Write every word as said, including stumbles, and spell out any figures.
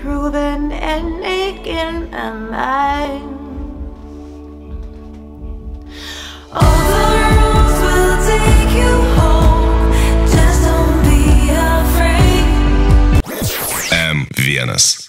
proven and aching my mind. All the roads will take you home. Just don't be afraid. эм один.